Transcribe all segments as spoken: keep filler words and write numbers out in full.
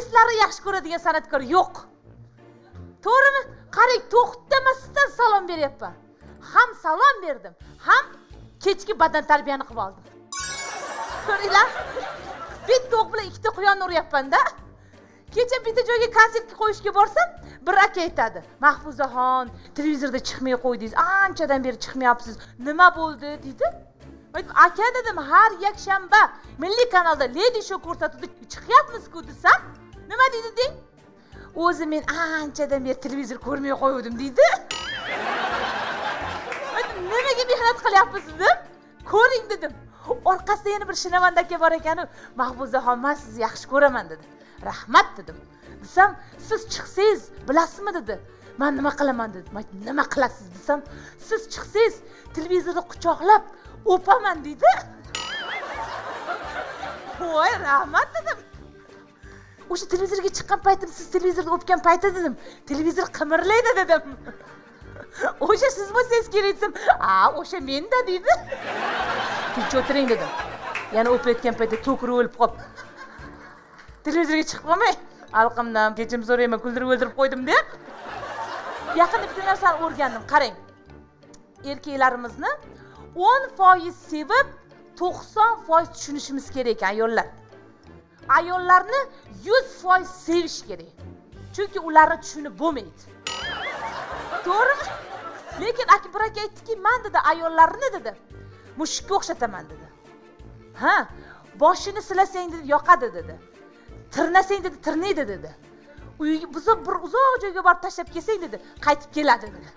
muxlislari yaxshi ko'radigan san'atkor yo'q. To'g'rimi? Qarang, to'xtamasdan salom beryapman. Ham salom berdim, ham kechki badan tarbiyani qilib oldim. Ko'ringlar. Bitta o'q bilan ikkita quyonni uryapman-da. Kecha bitta joyga konsertga qo'yishga borsam, bir aka aytadi: "Mahfuzaxon, televizorda chiqmay qo'ydingiz. Anchadan beri chiqmayapsiz. Nima bo'ldi?" dedi. Men aka dedim, "Har yakshanba Milliy kanalda Lady Show ko'rsatuvda chiqyapmiz-ku" desam, "Nima dedi deng?" "O'zi men anchadan beri televizor ko'rmay qo'ydim" dedi. Men nimaga mehnat qilyapsiz dedim. "Ko'ring" dedim. Orqasida yana bir shinavanda aka bor ekan, "Mahfuzaxon, men sizni yaxshi ko'raman" dedi. "Rahmat" dedim. Desam, "Siz chiqsangiz bilasizmi" dedi. "Men nima qilaman" dedi. "Men nima qilasiz" desam, "Siz chiqsangiz televizorda quchoqlab o'paman" dedi. "Voy, rahmat" dedim. O'sha televizorga chiqqan paytim, siz televizorda o'pgan payti dedim. "Televizor qimirlaydi" dedim. "O'sha siz bo'lsangiz kerak" desam, "A, o'sha men-da" dedi. "Tinch o'tiring" dedim. Yana o'payotgan paytda to'kri o'lib qolib, televizorga chiqib qolmay, "Alqimdan kechirim so'rayman, kuldirib o'ldirib qo'ydim" deb. Yaqinda bitta narsani o'rgandim. Qarang. Erkaklarimizni o'n foiz sevib, to'qson foiz tushunishimiz kerak, ayollar. Ayollarni yuz foiz sevish kerak. Chunki ularni tushunib bo'lmaydi. To'g'rimi? Lekin aka bir aka aytdiki, "Men" dedi, "ayollarni" dedi, "mushukka o'xshataman" dedi. "Ha, boshini silasang" dedi, "yoqadi" dedi. "Tirnasang" dedi, "tirnaydi" dedi. "Uyga buzib bir uzoq joyga borib tashlab kelsang" dedi, "qaytib keladi" dedi.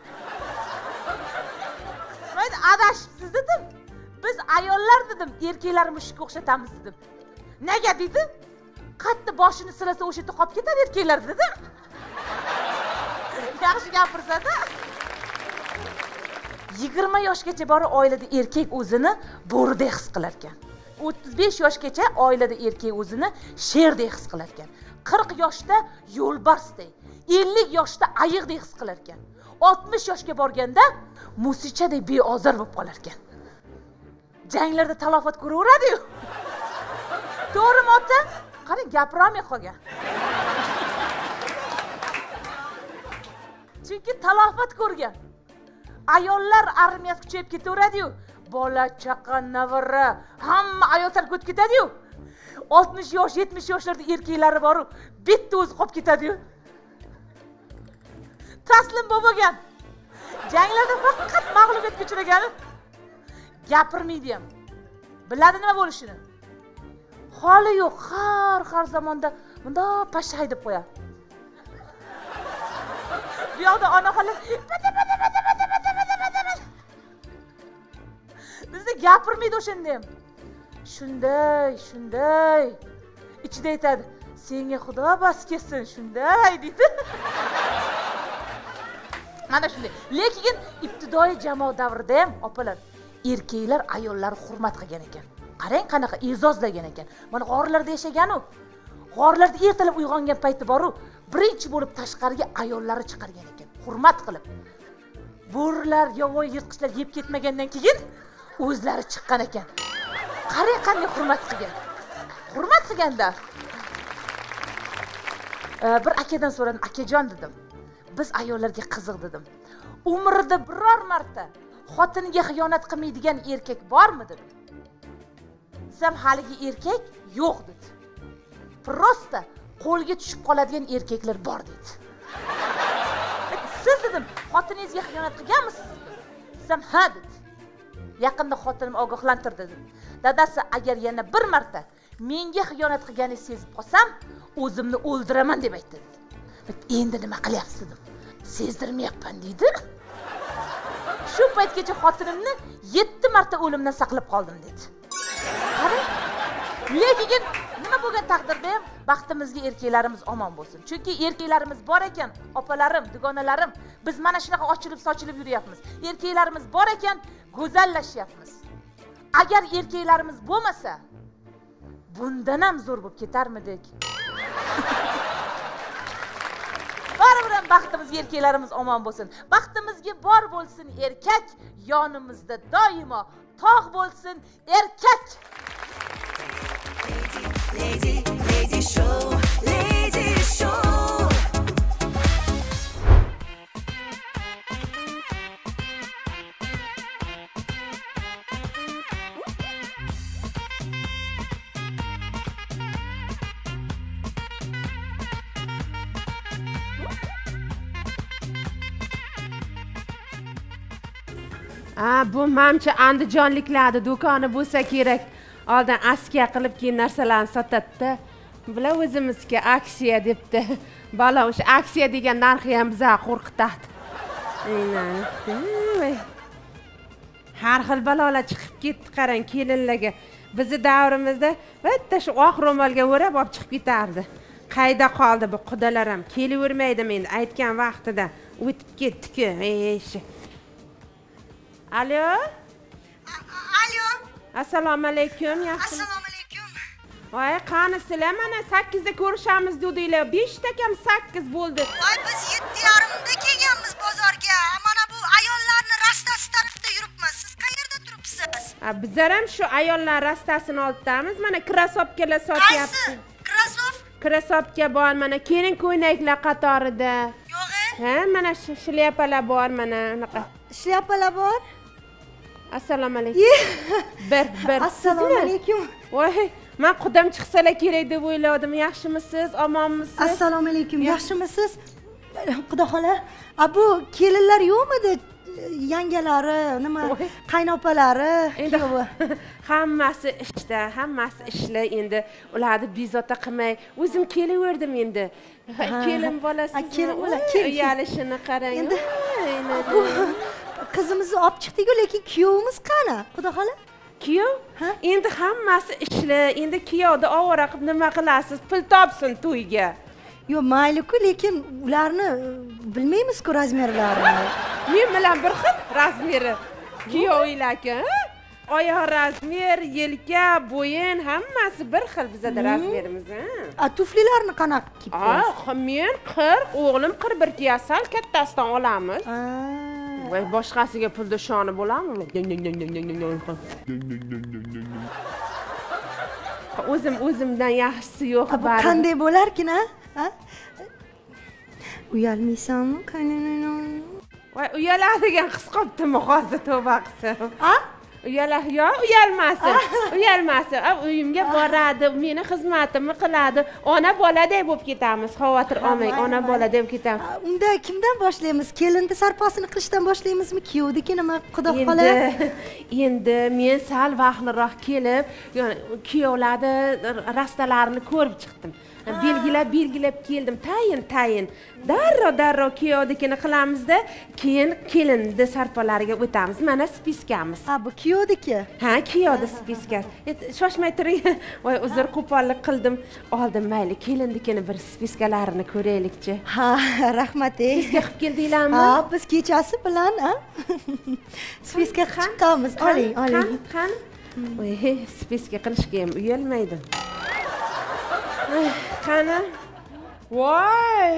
Men adashibsiz dedim. "Biz ayollar" dedim, "erkaklar mushukka o'xshatamiz" dedim. "Nega" dedi? "Qattiq boshini silasa o'sha yerda qolib ketadi erkaklar" dedim. Yaxshi gapirsa-da. yigirma yoshgacha bor oilada erkak o'zini bo'ridek his qilar ekan. o'ttiz besh yoshgacha oilada erkak o'zini sherdek his qilar ekan. qirq yoshda yo'lbarsdek, ellik yoshda ayiqdek his qilar ekan. oltmish yoshga borganda musichadek beozor bo'lib qolar ekan. Janglarda talofat ko'raveradi-yu. To'g'rimi ota? Qarang, gapirolmay qolgan. Chunki talofat ko'rgan. Ayollar armiyasi kuchayib ketaveradi-yu. Bola, chaqa, navara, hamma ayol tark o'tib ketadi-yu. oltmish yosh, yetmish yoshlarda erkaklari bor-u, bitta o'zi qolib ketadi-yu. Taslim bo'lmagan. Janglarda faqat mag'lubiyatga uchragan. Gapirmaydi ham. Biladi nima bo'lishini. Holi yo'q, har har zamonda bunda pashay deb qo'yadi. Bu yoqda ona xola bizda gapirmaydi o'shanda ham. Shunday, shunday. Ichida aytadi, "Senga Xudo bas kelsin, shunday" deydi. Mana shunday. Lekin ibtidoiy jamoat davrida ham opalar, erkaklar ayollarni hurmat qilgan ekan. Qarang qanaqa e'zozlagan ekan. Mana g'orlarda yashagan-u. G'orlarda ertalab uyg'ongan payti bor-u, birinchi bo'lib tashqariga ayollari chiqargan ekan. Hurmat qilib. Bo'rlar, yovvoyi yirtqichlar yeb ketmagandan keyin o'zlari chiqqan ekan. Qarang qanday hurmat qilgan. Hurmat qilganda. Bir akadan so'radim, "Akajon" dedim. "Biz ayollarga qiziq" dedim. "Umrida biror marta xotiniga xiyonat qilmaydigan erkak bormi?" dedim. Desam, haligi erkak yo'q dedi. Prosta qo'lga tushib qoladigan erkaklar bor dedi. "Siz" dedim, "xotiningizga xiyonat qilganmisiz?" Desam, "Ha" dedi. "Yaqinda xotinim ogohlantirdi" dedi. "Dadasi, agar yana bir marta menga xiyonat qilganingizni sezib qolsam, o'zimni o'ldiraman" deb aytdi dedi. "Endi nima qilyapsiz?" dedim. "Sezdirmayapman" dedi. "Shu paytgacha xotinimni yetti marta o'limdan saqlab qoldim" dedi. Qarang. Lekin nima bo'lgan taqdirda ham baxtimizga erkaklarimiz omon bo'lsin. Chunki erkaklarimiz bor ekan, opalarim, dugonalarim, biz mana shunaqa ochilib sochilib yuryapmiz. Erkaklarimiz bor ekan, go'zallashyapmiz. Agar erkaklarimiz bo'lmasa, bundan ham zo'r bo'lib ketarmidik. Baribir ham baxtimizga erkaklarimiz omon bo'lsin. Baxtimizga bor bo'lsin erkak, yonimizda doimo tog' bo'lsin erkak. Lady, lady, lady show, lady. Ha, bu manimcha andijonliklarni do'koni bo'lsa kerak. Oldin askiya qilib keyin narsalarni sotadi-da. Bular o'zimizga aksiya debdi. Bola o'sha aksiya degan narxi ham bizga qo'rqitadi. Aynan. Har xil balolar chiqib ketdi qarang kelinlarga. Bizi davrimizda bitta shu oq ro'molga o'rab olib chiqib ketardi. Qayda qoldi bu qudalar ham? Kelavermaydi endi aytgan vaqtida. O'tib ketdi-ku. Ey. Alo? Alo. Assalomu alaykum. Yaxshimi? Assalomu alaykum. Voy, qani sizlar mana sakkizda ko'rishamiz dedinglar. besh ta kam sakkiz bo'ldi. Voy, biz yetti yarim da kelganmiz bozorga. Mana bu ayollarni rastasi tarafda yuribmiz. Siz qayerda turibsiz? Ha, bizlar ham shu ayollar rastasini olibdamiz. Mana krasopkalar sotyapti. Qaysi? Krasov? Krasopka bor, mana kelin ko'ylaklar qatorida. Yo'q-e? Ha, mana shu shlyapalar bor, mana unaqa. Shlyapalar bor? Assalomu alaykum. Bir, bir. Assalomu alaykum. Voy, men qudam chiqsalar kerak deb o'yladim. Yaxshimisiz? Omonmisiz? Assalomu alaykum. Yaxshimisiz? Xudo xola, a bu kelinlar yo'qmidi? Yangalari, nima, qaynopalari, kuyovi. Hammasi ishda, hammasi ishlar endi. Ularni bezovta qilmay, o'zim kelaverdim endi. Kelin bolasi, kelin bola, kelin. Uyalishini qarang. Endi bu qizimizni olib chiqdik-ku, lekin kuyovimiz qani? Xudo xola? Kuyov? Endi hammasi ishlar. Endi kuyovni ovora qilib nima qilasiz? Pul topsin to'yga. Yo, mayli-ku, lekin ularni bilmaymiz-ku razmerlarini. Men bilan bir xil razmeri. Kuyovinglarga, oyoq razmer, yelka, bo'yin hammasi bir xil bizda razmerimiz, ha. A tuflilarni qanaqa kiyib qo'yasiz? Ah, men qirq, o'g'lim qirq bir kiyasal, kattasidan olamiz. Voy, boshqasiga pulda shoni bo'ladimi? O'zim o'zimdan yaxshisi yo'q bari. Qanday bo'larkin, ha? Uyalmaysanmi, qaynonam? Voy, uyaladigan qiz qopdimi hozir tavba qilsam? Ha? Uyala, yo, uyalmasin. Uyalmasin. Uyimga boradi, meni xizmatimni qiladi. Ona boladek bo'lib ketamiz. Xavotir olmang, ona bola deb ketamiz. Unda kimdan boshlaymiz? Kelinni sarposini qilishdan boshlaymizmi? Kuyovniki nima, Xudo xola? Endi, endi men sal vaqtliroq kelib, kuyovlarni rastalarini ko'rib chiqdim. Belgilab, belgilab keldim. Tayin, tayin. Darrov, darrov kuyovnikini qilamizda, keyin kelinni sarpolariga o'tamiz. Mana spiskamiz. Ha, bu kuyovniki. Ha, kuyovni spiskasi. Shoshmay turing. Voy, uzr, qo'pollik qildim. Oldim, mayli, kelinnikini bir spiskalarini ko'raylikchi. Ha, rahmat. Spiska qilib keldinglarmi? Ha, biz kechasi bilan, ha? Spiska chiqqanmiz. Oling, oling. Qani? Voy, spiska qilishga ham uyalmaydi. Qani? Voy!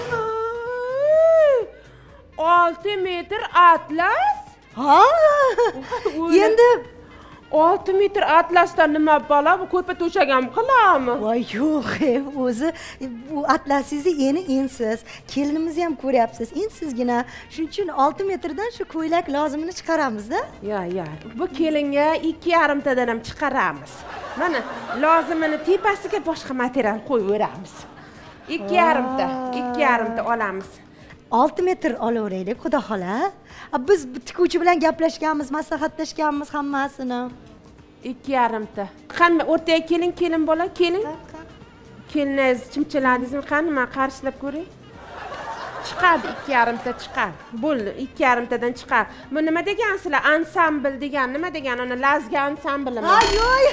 olti metr atlas? Ha? Endi olti metr atlasdan nima bola? Bu ko'rpa to'shagam qilammi? Voy, yo'q, o'zi bu atlasingizni eni ensiz. Kelinimizni ham ko'ryapsiz, ensizgina. Shuning uchun olti metrdan shu ko'ylak lozimini chiqaramiz-da. Yo, yo. Bu kelinga ikki yarim tadan ham chiqaramiz. Mana lozimini tepasiga boshqa material qo'yaveramiz. ikki yarim ta, ikki yarim ta olamiz. olti metr olaveraylik, Xudo xola. Biz tikuvchi bilan gaplashganmiz, maslahatlashganmiz hammasini. ikki yarim ta. Qani o'rtaga keling, kelin bola, keling. Keliningiz chimchiladingizmi? Qani, men qarshilab ko'ray. Chiqadi, ikki yarim ta chiqadi. Bo'ldi, ikki yarim tadan chiqadi. Bu nima degansizlar? Ansambl degan, nima degan? Uni Lazga ansamblimi? Ha, yo'q.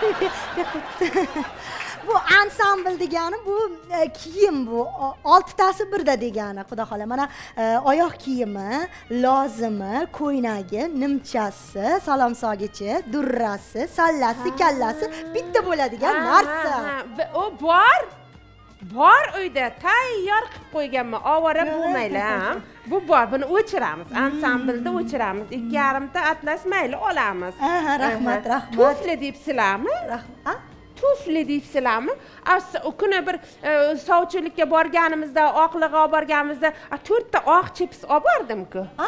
Bu ansambl degani bu kiyim bu. oltitasi birda degani, Xudo xola. Mana oyoq kiyimi, lozimi, ko'ynagi, nimchasi, salomsogichi, durrasi, sallasi, kallasi bitta bo'ladigan narsa. O bor. Bor uyda tayyor qilib qo'yganman. Ovora bo'lmaylar. Bu bor, buni o'chiramiz. Ansamblda o'chiramiz. ikki yarim ta atlas mayli olamiz. Ha, rahmat, rahmat. Tufli deyapsizlarmi? Rahmat. Tufli deyapsizlarmi? O kuni bir sovchilikka borganimizda, oqlig'i olib borganimizda, to'rt ta oq chips olib bordim-ku. Ha?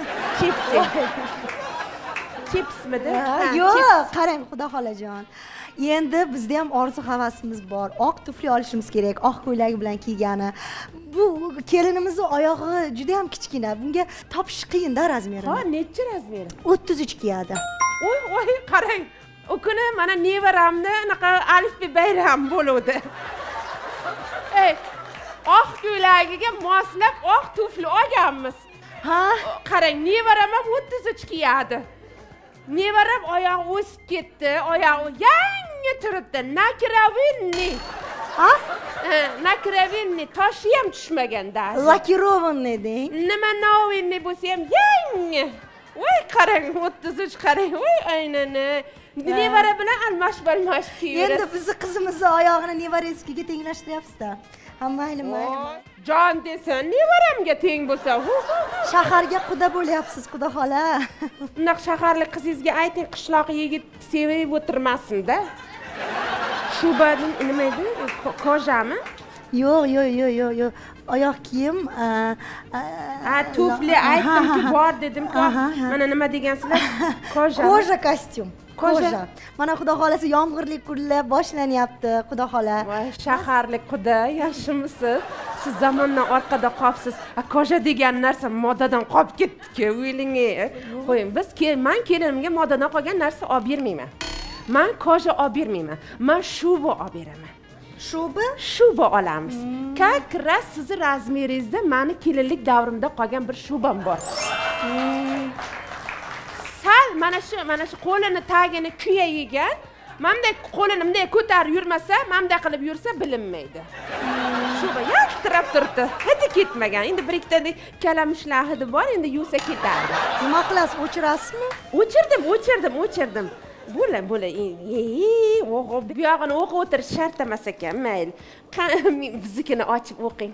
Chips. Chipsmidi? Yo'q, qarang, Xudo xolajon. Endi bizda ham orzu havasimiz bor. Oq tufli olishimiz kerak, oq ko'ylagi bilan kiygani. Bu kelinimizning oyog'i juda ham kichkina. Bunga topish qiyin-da razmerini. Ha, necha razmeri? o'ttiz uch kiyadi. Oy, oy, qarang. O kuni mana nevaramni anaqa alifbe bayram bo'ldi. Ey, oq ko'ylagiga moslab oq tufli olganmiz. Ha? Qarang, nevaram ham o'ttiz uch kiyadi. Nevaram oyog'i o'sib ketdi, oyog'i yangi turibdi. Nakiravinni. Ha? Nakiravinni toshi ham tushmagan даже. Lakirovanniy deng. Nima novinni bo'lsa ham yangi. Voy qarang, o'ttiz uch qarang. Voy aynan. Nevara bilan almash-balmash kiyadi. Endi bizni qizimizni oyog'ini nevarasiga tenglashtiryapsiz-da. Ha, mayli, mayli. Jon desan, nevaramga teng bo'lsa, shaharga quda bo'lyapsiz, Xudo xola. Unaq shaharlik qizingizga ayting, qishloq yigit sevib o'tirmasin-da. Shuba nima edi? Kojami? Yo'q, yo'q, yo'q, yo'q, yo'q. Oyoq kiyim, ha, tufli aytdim-ku, bor dedim-ku. Mana nima degansizlar? Koja. Koja kostyum. Koja. Mana Xudo xolasi yomg'irli kunlar boshlanyapti, Xudo xola. Voy, shaharlik quda, yaxshimisiz? Siz zamondan orqada qolibsiz. Koja degan narsa modadan qolib ketdi-ku, o'ylingi. Qo'ying, biz men kelinimga modadan qolgan narsa olib bermayman. Men koja olib bermayman. Men shuba olib beraman. Shuba? Shuba olamiz. Как раз sizni razmeringizda meni kelinlik davrimda qolgan bir shubam bor. Sal mana shu mana shu qo'lini tagini kuya yegan, menday qo'lini bunday ko'tarib yurmasa, menday qilib yursa bilinmaydi. Shuba yattirab turibdi. Hidi ketmagan. Endi bir ikkita kalamushlar hidi bor, endi yuvsa ketardi. Nima qilasiz? O'chirasizmi? O'chirdim, o'chirdim, o'chirdim. Bo'la, bo'la. O'g'ib, bu yog'ini o'qib o'tirish shart emas ekan, mayli. Biznikini ochib o'qing.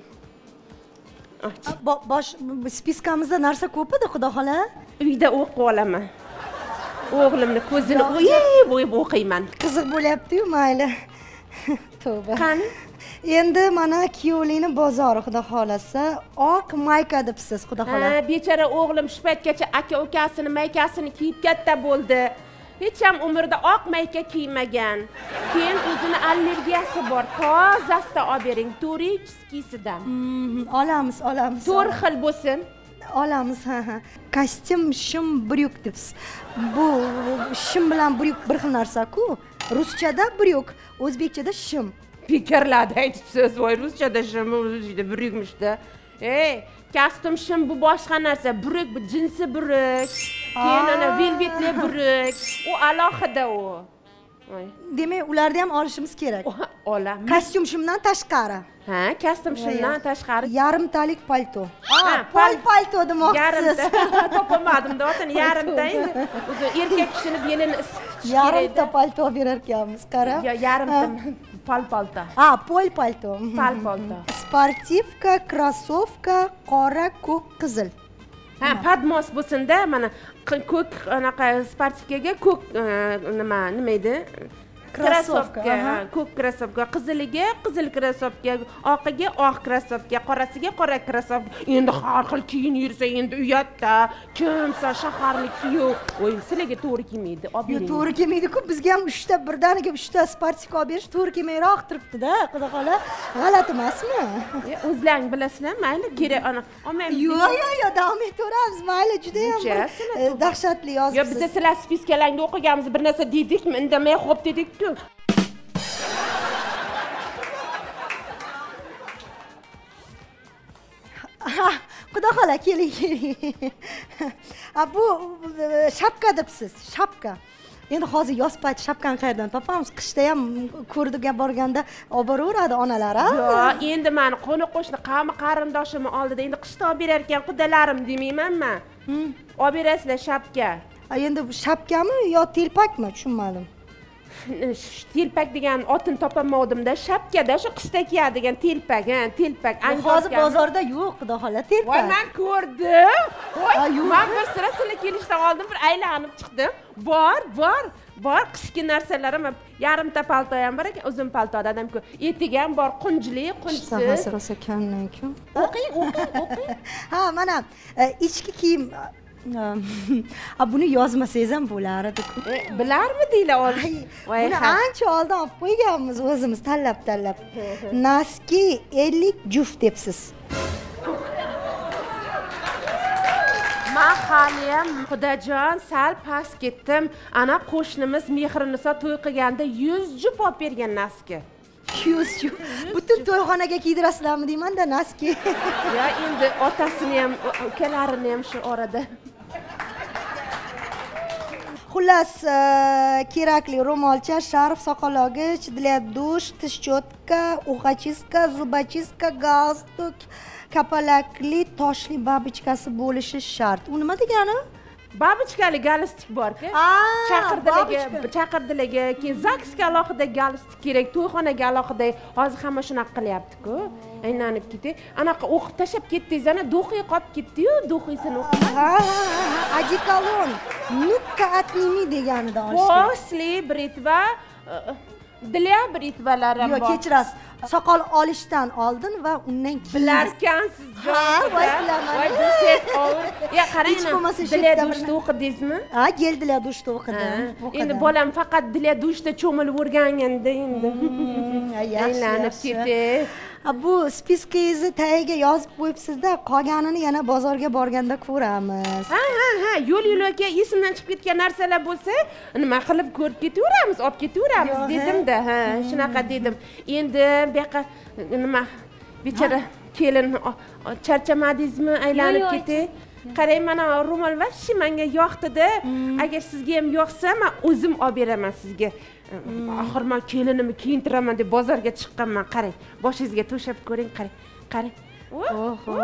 Bosh spiskamizda narsa ko'p edi, Xudo xola. Uyda o'qib olaman. O'g'limni ko'zini o'yib, o'yib o'qiyman. Qiziq bo'lyapti-yu, mayli. Tavba. Qani? Endi mana kuyovlikni bozori, Xudo xolasa, oq mayka debsiz, Xudo xola. Ha, bechora o'g'lim shu paytgacha aka-ukasini maykasini kiyib katta bo'ldi. Hech ham umrida oq mayka kiymagan. Keyin o'zini allergiyasi bor. Tozasida olib bering, turikskisidan. Olamiz, olamiz. to'rt xil bo'lsin. Olamiz, ha ha. Kostyum, shim, bryuk debsiz. Bu shim bilan bryuk bir xil narsa-ku. Ruschada bryuk, o'zbekchada shim. Fikrlarda aytibsiz, voy ruschada shim, o'zbekchada bryukmishda. Ey, kostyum shim bu boshqa narsa, bryuk bu jinsi bryuk. Keyin ana velvetli bryuk. U alohida u. Demak, ularni ham olishimiz kerak. Olamiz. Kostyum shimdan tashqari. Ha, kostyum shimdan tashqari yarimtalik palto. Ha, pol palto demoqchisiz. Yarimta topolmadim, do'stim, yarimta endi. O'zi erkak kishini belini isitib yarimta palto berar ekanmiz, qara. Yo, yarimta pol palto. Ha, pol palto. Pol palto. Sportivka, krossovka, qora, ko'k, qizil. Ha, padmos bo'lsin-da, mana ko'k anaqa sportivkaga ko'k nima, nima edi? Krossovka, ko'k krossovka, qiziliga qizil krossovka, oqiga oq krossovka, qorasiga qora krossovka. Endi har xil kiyinib yursa, endi uyatda kimsa shaharlik kiyov. Voy, sizlarga to'g'ri kelmaydi. Olib bering. Yo'q, to'g'ri kelmaydi-ku. Bizga ham uchta birdaniga uchta sportivka olib berish to'g'ri kelmayroq turibdi-da, Xudo xola. G'alati emasmi? O'zlaring bilasizlar, mayli, kerak ana. Olmaymiz. Yo'q, yo'q, yo'q, davom etaveramiz. Mayli, juda ham dahshatli yozibsiz. Yo, biz sizlar spiskalangda o'qiganmiz, bir narsa dedikmi, indamay xo'p dedik. Xudo xola, keling, keling. Bu shapka debsiz, shapka. Endi hozir yoz payti shapkani qayerdan topamiz? Qishda ham ko'rdiga borganda olib boraveradi onalar, ha? Yo'q, endi meni qo'ni-qo'shni qavmi qarindoshimni oldida endi qishda olib berar ekan qudalarim demayman-man. Olib berasizlar shapka. Endi bu shapkami yo telpakmi? Tushunmadim. Telpak degan otini topolmadim-da, shapkada shu qishda kiyadigan telpak, ha, telpak. Hozir bozorda yo'q, Xudo xola, telpak. Voy, men ko'rdim. Voy, men bir sira sizlar kelishdan oldin bir aylanib chiqdim. Bor, bor, bor qishki narsalarim, yarimta palto ham bor ekan, uzun palto dadam-ku. Etigi ham bor, qunjli, qunjsiz. Sahasi rosa ekan-ku. O'qing, o'qing, o'qing. Ha, mana ichki kiyim Ha buni yozmasangiz ham bo'lardi. Bilarmidinglar ol? Buni ancha oldin olib qo'yganmiz o'zimiz tanlab-tanlab. Naski ellik juft debsiz. Men haliyam Xudojon sal past ketdim. Ana qo'shnimiz Mehriniso to'y qilganda yuz juft olib bergan naski. yuz juft. Butun to'yxonaga kiydirasizlarmi deyman-da naski. Ya endi otasini ham, ukalarini ham shu orada. Xullas, kerakli ro'molcha, sharf, soqolog'ich, для душ, tish cho'tka, uxachiska, zubachiska, galstuk, kapalakli, toshli babichkasi bo'lishi shart. U nima degani? Babichkali galstuk bor-ku. Chaqirdilarga, chaqirdilarga, keyin zaksga alohida galstuk kerak, to'yxonaga alohida. Hozir hamma shunaqa qilyapti-ku. Aylanib ketdi. Anaqa o'qib tashab ketdingiz, ana do'qiy qolib ketdi-yu, do'qiysini o'qib. Ha, adikolon. Nukka atnimi deganida olishdi. После бритва, для бритвalarim bor. Yo'q, kechirasiz. Soqol olishdan oldin va undan keyin. Bilarkansiz, ha, voy bilaman. Voy, bu ses ovur. Ya qarang, для dushda o'qidingizmi? Ha, keldilar dushda o'qidim. Endi bolam faqat для dushda cho'milib o'rganganda endi. Aylanib ketdi. Bu spiskayizni tagiga yozib qo'yibsiz-da, qolganini yana bozorga borganda ko'ramiz. Ha, ha, ha, yo'l-yo'lakka esimdan chiqib ketgan narsalar bo'lsa, nima qilib ko'rib ketaveramiz, olib ketaveramiz dedim-da. Ha, shunaqa dedim. Endi bu yoqqa nima bechara kelin charchamadingizmi, aylanib ketdi. Qarang, mana ro'mol vashi menga yoqdi-da. Agar sizga ham yoqsa, men o'zim olib beraman sizga. Axir men kelinimni kiyintiraman deb bozorga chiqqanman. Qarang, boshingizga to'shab ko'ring, qarang. Qarang. Oho.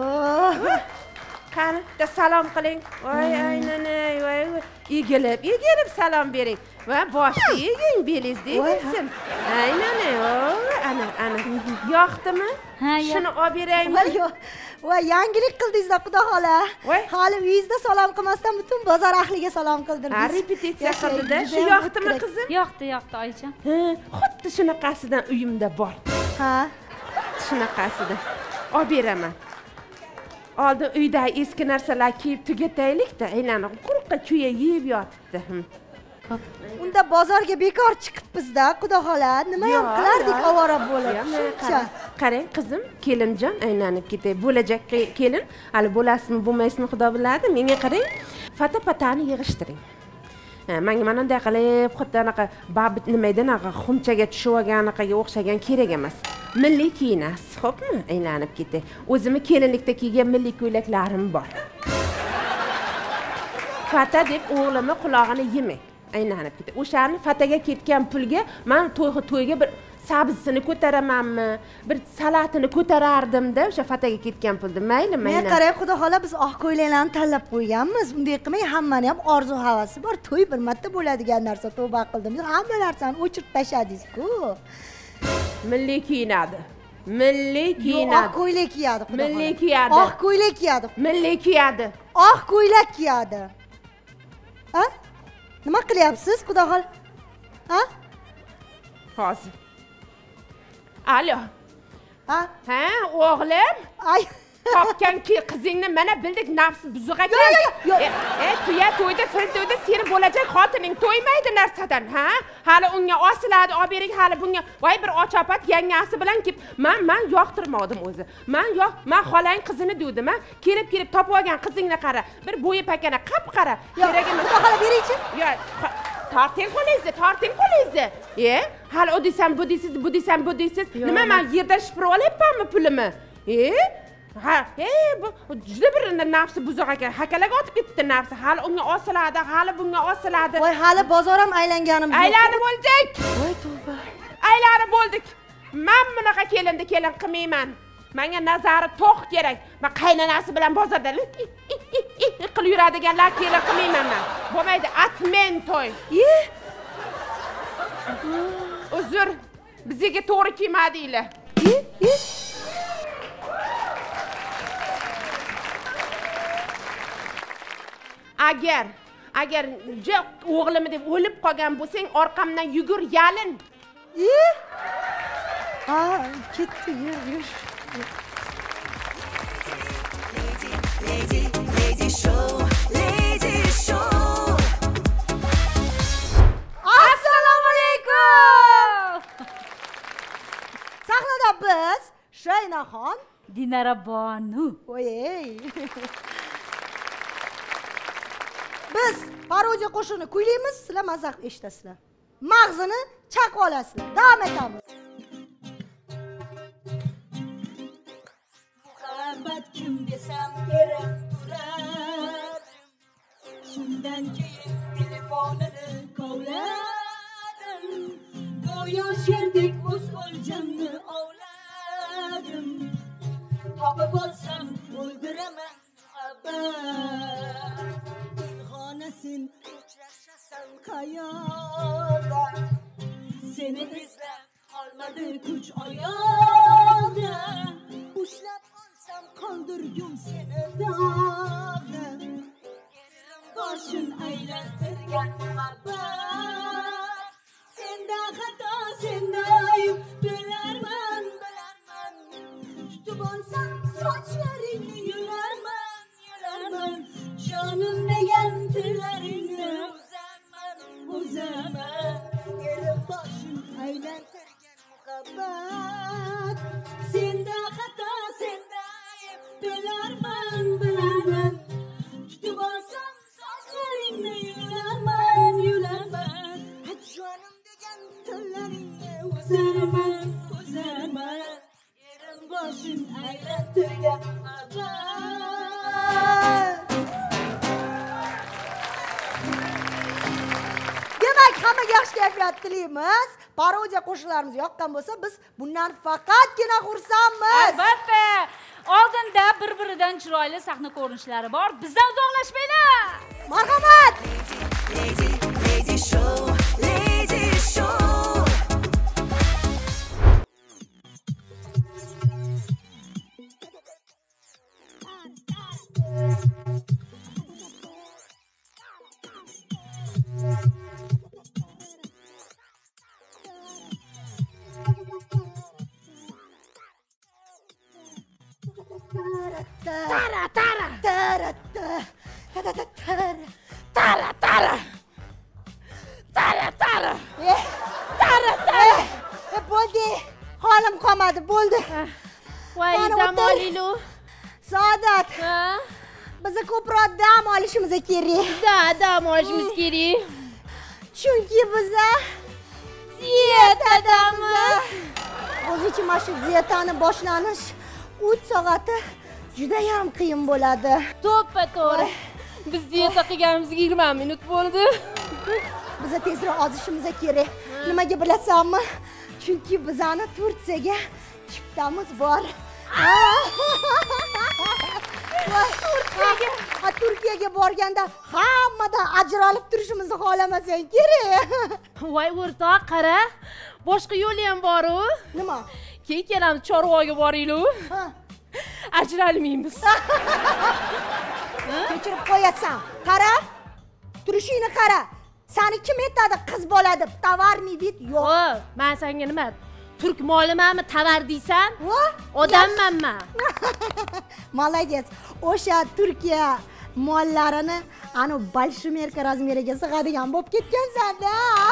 Qani, da salom qiling. Voy, aynanay, voy. Egilib, egilib salom bering. Va boshni eging, belingizda egilsin. Aynanay, ana, ana. Yoqdimi? Shuni olib beraymi? Voy, yangilik qildingiz-da, Xudo xola. Hali uyingizda salom qilmasdan butun bozor ahliga salom qildirdingiz. Ha, repetitsiya qildi-da. Shu yoqdimi, qizim? Yoqdi, yoqdi, Oyjon. Ha, xuddi shunaqasidan uyimda bor. Ha, shunaqasidan olib beraman. Oldin uyda eski narsalar kiyib tugataylik-da, aylanib quruqqa kuya yeb yotibdi. Unda bozorga bekor chiqibmiz-da, Xudo xola. Nima ham qilardik ovora bo'lib. Qarang, qizim, kelinjon aylanib ketay. Bo'lajak kelin, hali bo'lasizmi, bo'lmaysizmi, Xudo biladi. Menga qarang, fata-patani yig'ishtiring. Menga mana bunday qilib, xuddi anaqa babit nima edi, anaqa xumchaga tushib olganaqaga o'xshagan kerak emas. Milliy kiyinasiz, xo'pmi? Aylanib ketay. O'zimni kelinlikda kiygan milliy ko'ylaklarim bor. Fata deb o'g'limni qulog'ini yemang. Aylanib ketay. O'shani fataga ketgan pulga men to'yga to'yga bir sabzini ko'taramanmi, bir salatini ko'tarardim-da, o'sha fataga ketgan pulni. Mayli, mayli. Men qarang, Xudo xola, biz oq ko'ylaklarni tanlab qo'yganmiz. Bunday qilmay, hammani ham orzu havasi bor. To'y bir marta bo'ladigan narsa, tavba qildim. Hamma narsani o'chirib tashladingiz-ku. Milliy kiyinadi. Milliy kiyinadi. Oq ko'ylak kiyadi, Xudo xola. Milliy kiyadi. Oq ko'ylak kiyadi. Milliy kiyadi. Oq ko'ylak kiyadi. Ha? Nima qilyapsiz, Xudo xola? Ha? Hozir. Alo. Ha? Ha, o'g'lim? Ay, topganki qizingni mana bildik nafsi buzuq ekan. Yo'q, yo'q, yo'q. E, tuya to'yda, fil to'yda seni bo'lajak xotining to'ymaydi narsadan, ha? Hali unga osiladi, olib bering, hali bunga voy bir ochopat yangasi bilan kelib, men men yoqtirmadim o'zi. Men yo'q, men xolang qizini dedim, ha? Kelib-kelib topib olgan qizingni qara. Bir bo'yi pakana qap-qara. Kerak emas. Xudo xola bering-chi. Yo'q, torting qo'lingizni, torting qo'lingizni. E, hali u desam, bu deysiz, bu desam, bu deysiz. Nima men yerdan shipirib olyapmanmi pulimni? E? Ha, e, bu juda bir nafsi buzuq ekan. Hakalaga otib ketdi nafsi. Hali unga osiladi, hali bunga osiladi. Voy, hali bozor ham aylanganimiz yo'q. Aylanib bo'ldik. Voy, tavba. Aylanib bo'ldik. Men bunaqa kelinda kelin qilmayman. Menga nazari to'q kerak. Men qaynonasi bilan bozorda qilib yuradiganlar kelin qilmayman men. Bo'lmaydi, atmen to'y. Uzr, bizga to'g'ri kelmadinglar. Agar agar jo'q o'g'limni deb o'lib qolgan bo'lsang, orqamdan yugur, yalin. Ha, ketdi, yur, yur. Lady, Lady Show, Lady Show. Assalomu alaykum. Sahnada biz Shaynaxon, Dinara Bonu. Voy. Biz parodiya qo'shig'ini kuylaymiz, sizlar mazza eshitasizlar. Mag'zini chaqib olasizlar. Davom etamiz. Muhabbat kim desam kerak turar. Shundan keyin telefonini kovladim. Go'yo sherdek o'z o'ljamni ovladim. Topib olsam o'ldiraman muhabbat. Pinhonasin uchrashasan qayoqda. Seni izlab qolmadi kuch oyoqda. Ushlab olsam qoldirgum seni dog'da. Yerim boshim aylantirgan muhabbat. Senda xato, senda ayb, bilarman, bilarman. Tutib olsam sochlaringni yularman, yularman. Jonim degan tillaringni uzarman, uzaman. Yerim boshim aylantirgan muhabbat. Senda xato, senda ayb, bilarman, bilarman. Tutib olsam sochlaringni yularman, yularman. Jonim degan tillaringni uzarman, uzaman. Yerim boshim aylantirgan muhabbat. Demak, hammaga yaxshi kayfiyat tilaymiz. Parodiya qo'shiqlarimiz yoqqan bo'lsa, biz bundan faqatgina xursandmiz. Albatta. Oldinda bir-biridan chiroyli sahna ko'rinishlari bor. Bizdan uzoqlashmanglar. Marhamat. Lady, Lady Show, Lady Show. Tara tara tara tara tara tara tara tara tara eh tara tara eh bo'ldi holim qolmadi bo'ldi voy Mana dam o'tir. olilu Saodat ha biza ko'proq dam olishimiz kerak da dam olishimiz kerak chunki biza diyetadamiz o'zicha mana shu diyetani boshlanish uch soati juda ham qiyin bo'ladi. to'ppa to'g'ri biz diyeta qilganimizga yigirma minut bo'ldi Biza tezroq ozishimiz kerak. Nimaga bilasanmi? Chunki bizani Turkiyaga chiptamiz bor. Turkiyaga, ha Turkiyaga borganda hammadan ajralib turishimizni xohlamasang kerak. voy o'rtoq qara boshqa yo'li ham bor-ku Nima? keyin ikkalamiz chorvoga boraylik Ha, ajralmaymiz kechirib qo'yasan. Qara. Turishingni qara. Sani kim aytadi qiz bola deb? Tovarniy vid yo'q. Xo'p, men senga nima? Turk molimanmi, tovar deysan? Vo? Odammanmi? Молодец. O'sha Turkiya mollarini anu большимерка razmeriga sig'adigan bo'lib ketgansan-da.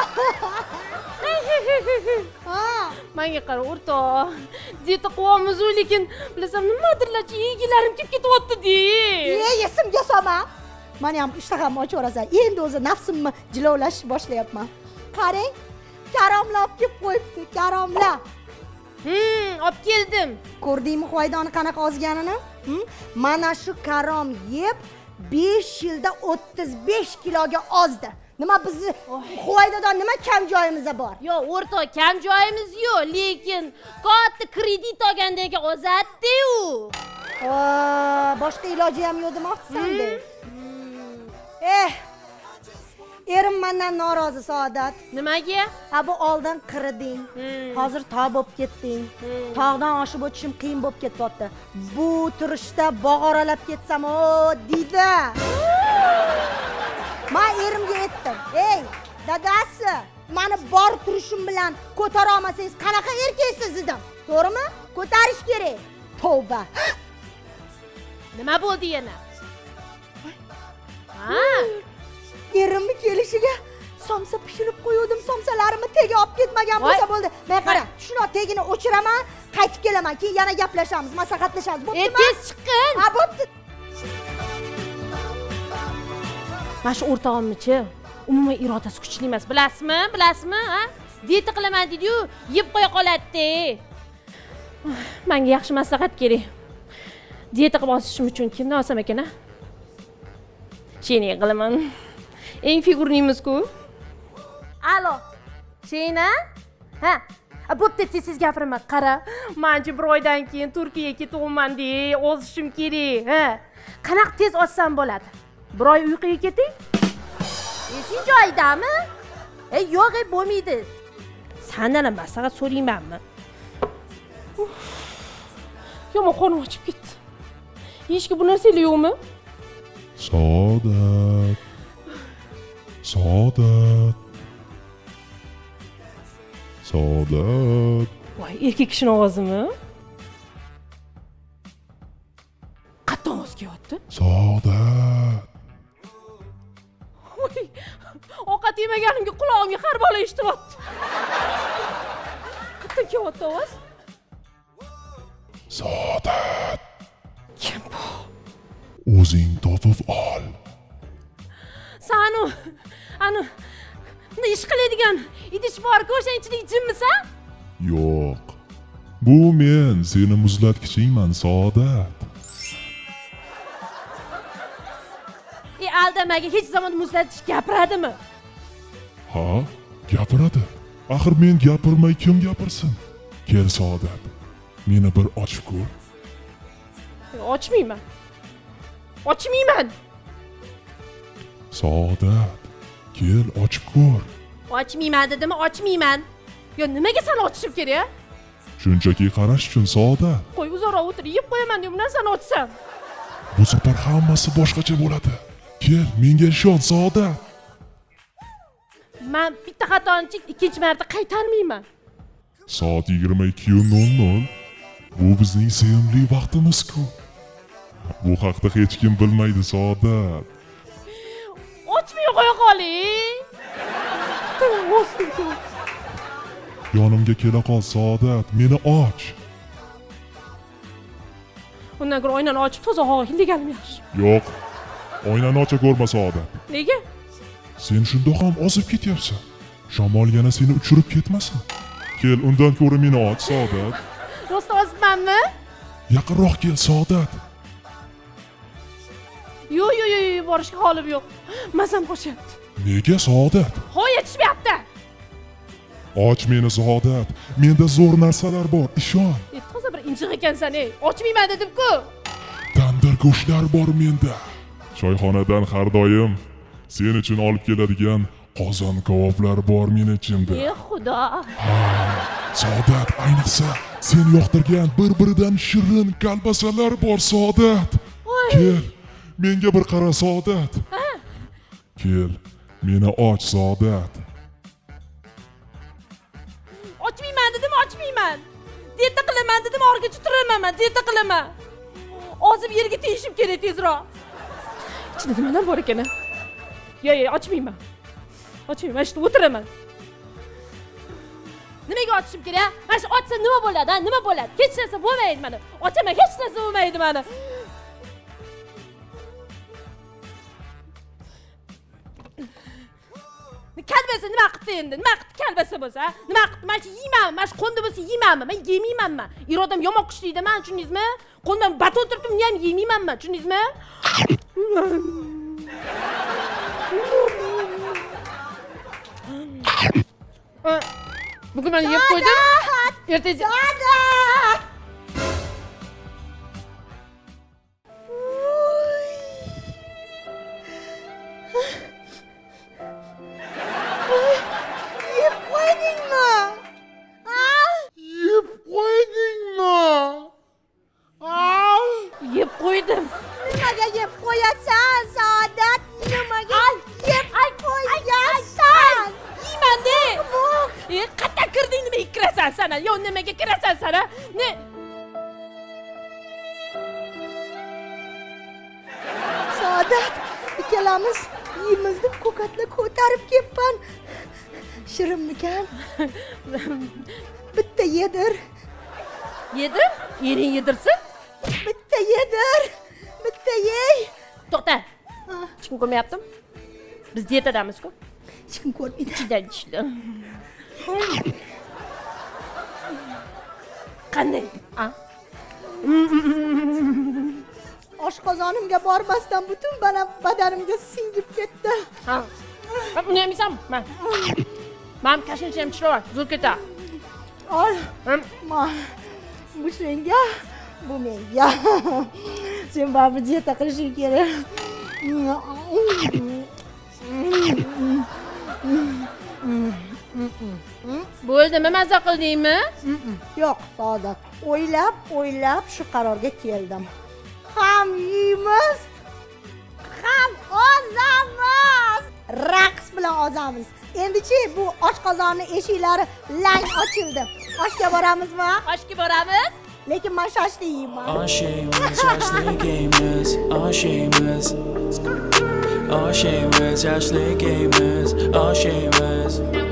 Ha. Menga qara o'rtoq. Diyeta qilyapmiz-ku, lekin bilasam nimadirlarchi yegilarim kelib ketyapti-da. Ey, esimga solma. Meni ham ishtaham ochaversan. Endi o'zi nafsimni jilovlash boshlayapman. Qarang, karomlar olib kelib qo'yibdi, karomlar. Hmm, olib keldim. Ko'rdingmi Huvaydoni qanaqa ozganini? Hm? Mana shu karom yeb besh yilda o'ttiz besh kiloga ozdi. Nima bizni Huvaydodan nima kam joyimiz bor? Yo, o'rtoq, kam joyimiz yo'q, lekin katta kredit olgandek ozatdi-yu. Boshqa iloji ham yo'q demoqchisan-da. Eh, erim mendan norozi Saodat. Nimaga? Ha bu oldin qiriding. Hozir tog' bo'lib ketding. Tog'dan oshib o'tishim qiyin bo'lib ketyapti. Bu turishda bog'oralab ketsam, o deydi. Men erimga aytdim. Ey, dadasi, meni bor turishim bilan ko'tara olmasangiz qanaqa erkaksiz dedim. To'g'rimi? Ko'tarish kerak. Tavba. Nima bo'ldi yana? Ha? Erimni kelishiga somsa pishirib qo'yuvdim, somsalarimni tegi olib ketmagan bo'lsa bo'ldi. Men qara, shuni tegini o'chiraman, qaytib kelaman, keyin yana gaplashamiz, maslahatlashamiz. Bo'ptimi? Tez chiqin. Ha, bo'pti. Mana shu o'rtog'imni-chi, umuman irodasi kuchli emas, bilasizmi? Bilasizmi, ha? Diyeta qilaman dedi-yu, yeb qo'ya qoladi. Menga yaxshi maslahat kerak. Diyeta qilib olishim uchun kimdan olsam ekan, ha? Sheni qilaman. Eng figurnimiz-ku. Alo. Shena? Ha? Bo'pti, tez gapirma. Qara, menchi bir oydan keyin Turkiyaga ketaman deb, ozishim kerak, ha? Qanaqa tez olsam bo'ladi? Bir oy uyquga keting. Esing joyidami? Ey, yo'q, ey, bo'lmaydi. Sendan maslahat so'raymanmi? Yomon qo'lim ochib ketdi. Hechki bu narsalar yo'qmi? Saodat. Saodat. Saodat. Voy, erkak kishining ovozimi? Qattiq ovoz kelyapti. Saodat. Voy, ovqat yemaganimga qulog'imga har bola eshityapti. Qattiq kelyapti ovoz. Saodat. Kim bu? O'zing topib ol. Sanu, anu, ish qiladigan idish bor-ku, o'shaning ichida jinmisan? Yo'q. Bu men seni muzlatkichingman, Saodat. E, aldamaga hech zamon muzlatish gapiradimi? Ha, gapiradi. Axir men gapirmay kim gapirsin? Kel, Saodat. Meni bir ochib ko'r. Ochmayman. Ochmayman. Saodat, kel ochib ko'r. Ochmayman dedimi, ochmayman. Yo, nimaga seni ochishim kerak? Shunchaki qarash uchun, Saodat. Qo'y, uzoqroq o'tir, yeb qo'yaman deb bundan seni ochsam. Bu safar hammasi boshqacha bo'ladi. Kel, menga ishon, Saodat. Men bitta xatoni ikkinchi marta qaytarmayman. Soat yigirma ikki nol nol. Bu bizning sevimli vaqtimiz-ku. Bu haqda hech kim bilmaydi, Saodat. Ochmay qo'ya qoling. Yonimga kela qol, Saodat. Meni och. Undan ko'ra oynani ochib toza havo hildiganim yaxshi. Yo'q. Oynani ocha ko'rma, Saodat. Nega? Sen shundoq ham ozib ketyapsan. Shamol yana seni uchirib ketmasin. Kel, undan ko'ra meni och, Saodat. Rost ozmanmi? Yaqinroq kel, Saodat. Yo'q, yo'q, yo'q, borishga holim yo'q. Mazam qoshyapti. Nega, Saodat? Hoy, yetishmayapti. Och meni, Saodat. Menda zo'r narsalar bor, ishon. E, toza bir injiq ekansan, ey. Ochmayman dedim-ku. Tandir go'shtlar bor menda. Choyxonadan har doim sen uchun olib keladigan qozon kebablar bor meni ichimda. Ey xudo. Saodat, ayniqsa sen yoqtirgan bir-biridan shirin kolbasalar bor, Saodat. Kel, menga bir qara, Saodat. Kel, meni och, Saodat. Ochmayman dedim, ochmayman. Diyeta qilaman dedim, orga tutiraman, diyeta qilaman. Ozib yerga tegishim kerak tezroq. Ichida nimalar bor ekan? Yo'q, yo'q, ochmayman. Ochmayman, ishda o'tiraman. Nimaga ochishim kerak? Mana shu ochsa nima bo'ladi? Ha, nima bo'ladi? Hech narsa bo'lmaydi mana. Ochaman, hech narsa bo'lmaydi mana. Kalbasa nima qildi endi? Nima qildi kalbasa bo'lsa? Nima qildi? Mana shu yeyman, mana shu qo'nda bo'lsa yeymanmi? Men yemaymanman. Irodam yomon kuchli-da, men tushundingizmi? Qo'ldan baton turibdim, ham yemaymanman, tushundingizmi? Bugun men yeb qo'ydim. Ertaga Saodat! Yeb qo'ydingmi? Yeb qo'ydingmi? yeb qo'ydim. Nimaga yeb qo'yasan, Saodat? Nimaga yeb qo'yasan? Yeyman-de. E, qayerga kirding, nimaga kirasan sana? Yo, nimaga kirasan sana? Ne? Saodat, ikkalamiz yeymiz deb ko'katlar ko'tarib kelibman. Shirinmikan? Bitta yedir. Yedir? Ering yedirsin? Bitta yedir. Bitta yey. To'xta. Hech kim ko'rmayaptimi? Biz diyetadamizku. Hech kim ko'rmaydi. Ichidan tushdi. Qanday? A? Oshqozonimga bormasdan butun badanimga singib ketdi. Ha. Uni yemaysam? Ma. Men kashincha ham chiqar, zo'r ketar. Ol. Ma. Bu senga, bu menga. Sen baribir diyeta qilishing kerak. Bo'ldimi, mazza qildingmi? Yo'q, Saodat. O'ylab, o'ylab shu qarorga keldim. Ham yeymiz, ham ozamiz. Raqs bilan ozamiz. Endi-chi bu oshqozonni eshiklari lang ochildi. Oshga boramizmi? Oshga boramiz. Lekin men shashli yeyman. All shameless, Ashley gamers. All shameless. All shameless, Ashley gamers. All shameless.